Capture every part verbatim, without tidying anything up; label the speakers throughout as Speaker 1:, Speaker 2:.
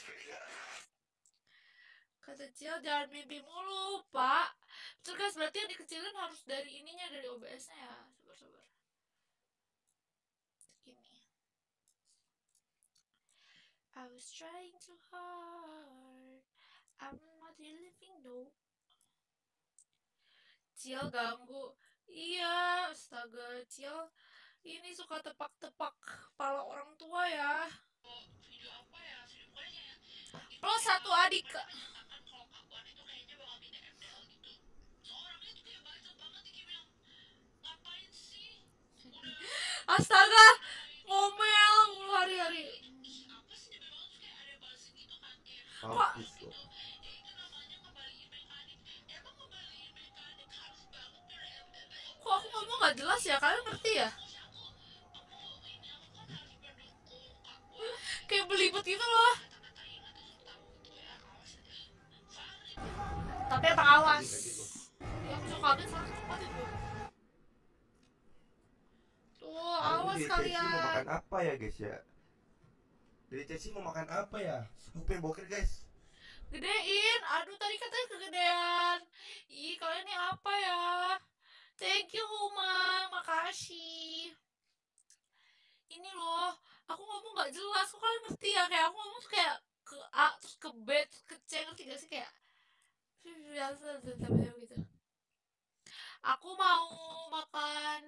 Speaker 1: Kata Ciel jangan mimpi mulu, Pak. Betul guys, berarti yang dikecilin harus dari ininya, dari O B S-nya ya. Sabar-sabar. Gini. I was trying too hard. I'm not really living though. Ciel ganggu. Iya, astaga, Ciel ini suka tepak-tepak kepala orang tua ya. Video apa ya? Video pokoknya ya. Plus satu adik. Astaga, ngomel mulu hari-hari. Kok kok aku ngomong gak jelas ya? Kalian ngerti ya? Kayak belibet gitu loh. Tapi emang awas. Yang suka kaget soalnya cepat itu. Tuh, awas kalian.
Speaker 2: Mau makan apa ya guys ya? Dari Ceci mau makan apa ya? Aku pengen boker guys.
Speaker 1: Gedein. Aduh, tadi katanya kegedean. Ih, kalian ini apa ya? Thank you, Huma. Makasih. Ini loh, aku ngomong gak jelas. Kok kalian ngerti ya? Kayak aku ngomong tuh kayak ke A, terus ke B, terus ke C. Ngerti gak sih? Kayak biasa gitu. Aku mau makan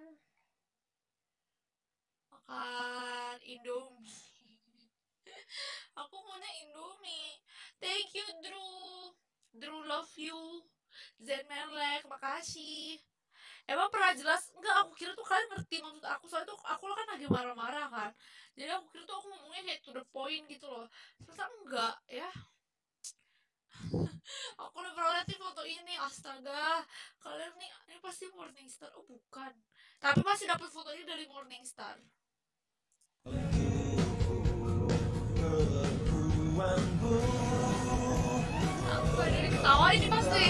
Speaker 1: makan Indomie. Aku maunya Indomie. Thank you, Drew. Drew love you. Zen Merlek, makasih. Emang pernah jelas? Enggak, aku kira tuh kalian ngerti maksud aku. Soalnya tuh aku kan lagi marah-marah kan. Jadi aku kira tuh aku ngomongnya kayak to the point gitu loh. Ternyata enggak ya. Aku udah pernah lihat foto ini, astaga. Kalian nih, ini pasti Morningstar. Oh bukan. Tapi masih dapat foto ini dari Morningstar. Aku gak jadi ketawa ini pasti.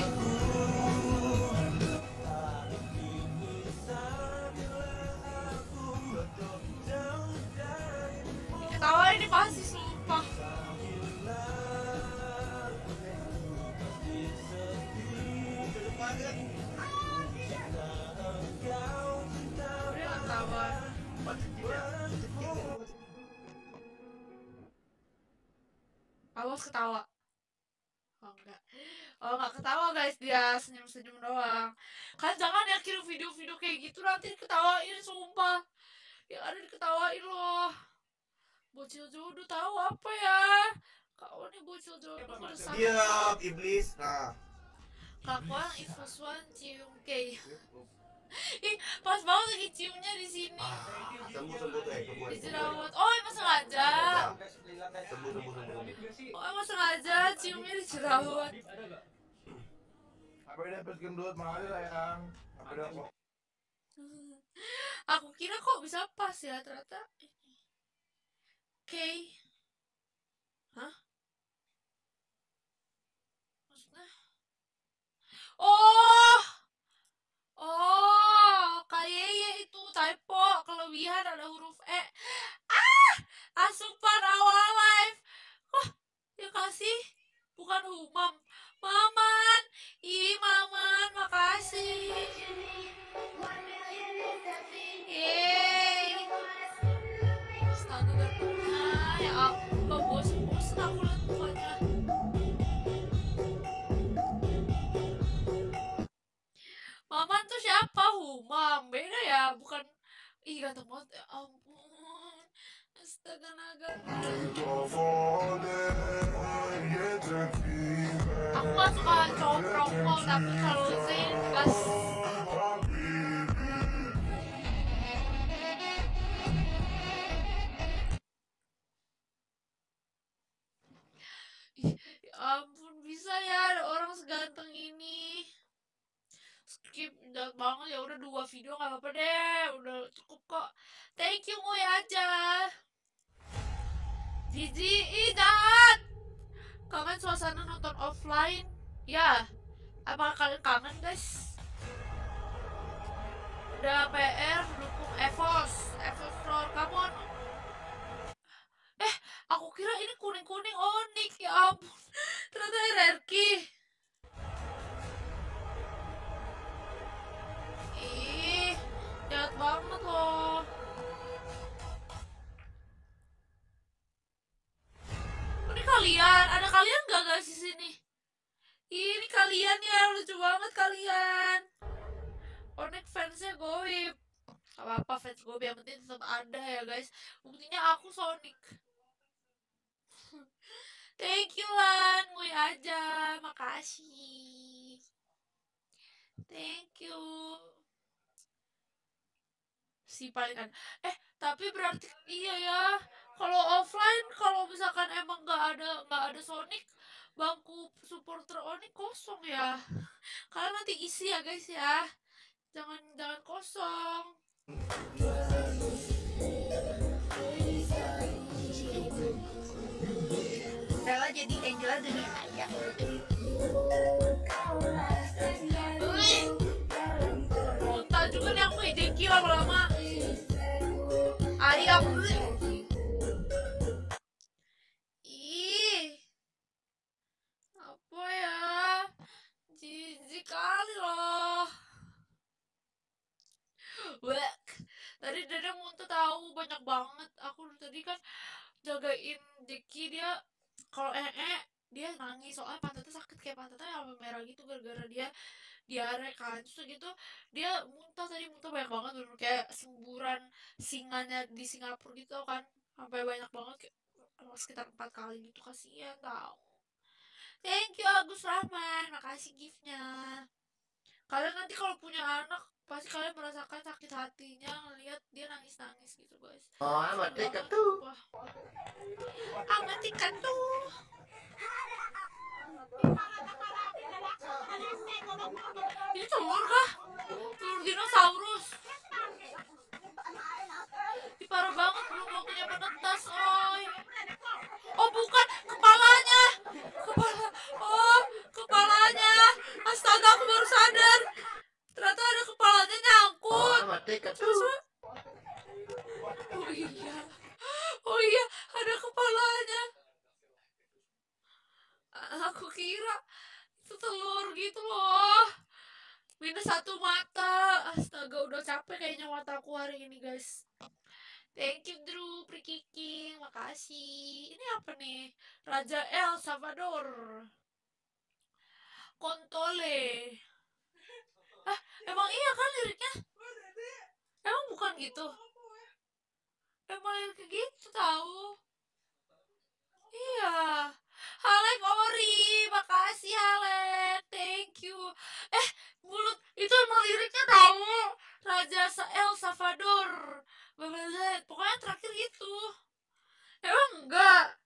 Speaker 1: Ketawa ini pasti sumpah. Udah ketawa. Awas ketawa. Oh enggak. Oh enggak ketawa guys, dia senyum-senyum doang. Kan jangan ya kirim video-video kayak gitu nanti diketawain sumpah. Yang ada diketawain loh. Bocil jodoh tahu apa ya? Kau nih bocil jodoh meresahkan.
Speaker 2: Diam iblis. Nah.
Speaker 1: Kakuan Ifuswan cium kayak. Ih, pas banget lagi ciumnya di sini.
Speaker 2: Ah, sembuh sembuh tuh eh
Speaker 1: Di jerawat. Oh, emang sengaja.
Speaker 2: Sembuh sembuh sembuh.
Speaker 1: Oh, emang sengaja ciumnya di jerawat.
Speaker 2: Apa udah habis gendut mahal lah yang. Apa udah kok.
Speaker 1: Aku kira kok bisa pas ya, ternyata ini. Oke. Hah? Maksudnya? Oh! Oh, kayaknya itu typo, kelebihan ada huruf E. Ah! Asupan awal live. Wah, ya kasih. Bukan humam. Maman. Ih, Maman, makasih. Yeay. Astaga gantengnya. Ya ampun, bosen-bosen aku liat mukanya. Maman tuh siapa? Humam. Beda ya, bukan. Ih, ganteng banget. Ya ampun. Astaga naga. Aku gak suka cowok perokok, tapi kalau Zain gas. Ih, ya ampun, bisa ya ada orang seganteng ini. Skip jangan banget ya, udah dua video nggak apa-apa deh, udah cukup kok. Thank you Moy aja. Jiji, ih jahat. Kangen suasana nonton offline? Ya, apa kalian kangen guys? Udah P R dukung Evos, Evos Roar, come on. Eh, aku Aku kira ini kuning-kuning Onyx, ya ampun. Ternyata R R Q. Ih, jahat banget loh. Ini kalian, ada kalian gak guys di sini? Ini kalian ya, lucu banget kalian. Onyx fansnya goib. Gak apa-apa fans goib, yang penting tetap ada ya guys. Buktinya aku Sonic. Thank you Lan, gue aja, makasih. Thank you. Si paling kan. Eh, tapi berarti iya ya. Kalau offline, kalau misalkan emang nggak ada nggak ada Sonic, bangku supporter Onyx kosong ya. Kalian nanti isi ya guys ya. Jangan jangan kosong. Bella jadi Angela dunia aja. Muntah juga nih aku hideki lama-lama. Ayam. Ih. Apa ya? Jijik kali loh. Wek. Tadi Dada muntah tahu banyak banget. Aku tadi kan jagain Jeki, dia kalau eh eh dia nangis soalnya pantatnya sakit, kayak pantatnya sampai merah gitu gara-gara dia diare kan. Terus gitu dia muntah, tadi muntah banyak banget, bener kayak semburan singanya di Singapura gitu kan, sampai banyak banget, kayak sekitar empat kali gitu. Kasihan tau. Thank you Agus Rahman, makasih giftnya. Kalian nanti kalau punya anak pasti kalian merasakan sakit hatinya ngelihat dia nangis-nangis gitu guys.
Speaker 2: Oh, amat dekat tuh.
Speaker 1: Amat dekat tuh. Ini telur kah? Telur dinosaurus. Ini parah banget, belum waktunya menetas, oi. Oh bukan, kepalanya. Kepala. Oh, kepalanya. Astaga, aku baru sadar. Ternyata ada kepalanya nyangkut.
Speaker 2: Oh, amat dekat tuh.
Speaker 1: Oh iya. Oh iya, ada kepalanya. Aku kira itu telur gitu loh. Minus satu mata. Astaga, udah capek kayaknya mataku hari ini guys. Thank you Drew Prikiki, makasih. Ini apa nih? Raja El Salvador. Kontole. Ah, emang iya kan liriknya? Emang bukan gitu? Emang liriknya gitu tahu? Iya. Halek Ori, makasih Halek, thank you. Eh, mulut itu emang liriknya tahu. Raja El Salvador. Pokoknya terakhir gitu. Emang enggak?